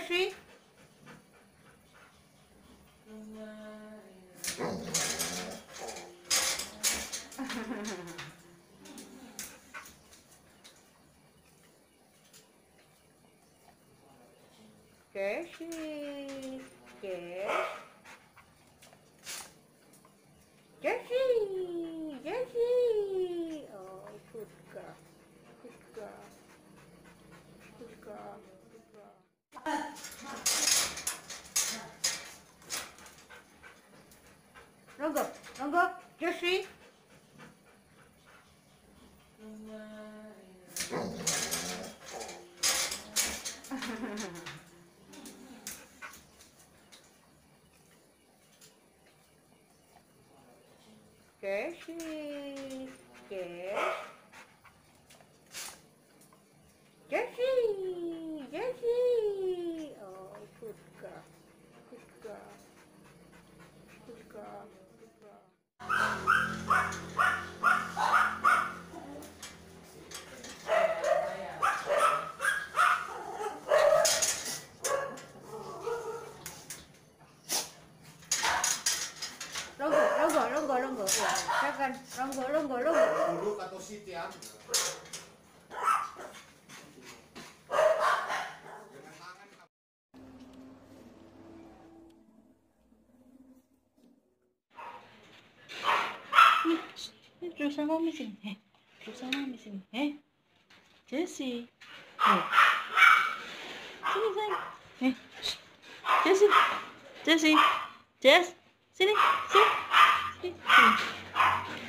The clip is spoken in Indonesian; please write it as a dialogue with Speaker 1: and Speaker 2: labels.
Speaker 1: Jessie. Jessie. Jessie. Oh, good girl. Good girl. Good girl. Good girl. Ronggo, Jessie. Jessie. Jessie. Oh, good girl. Good girl. Good girl. Good girl. Ronggo. Silakan. Ronggo.
Speaker 2: Dulu kata Sitian.
Speaker 3: Terus sama mami sini. Jessie. Sini sayang. Jessie. Jess. Sini.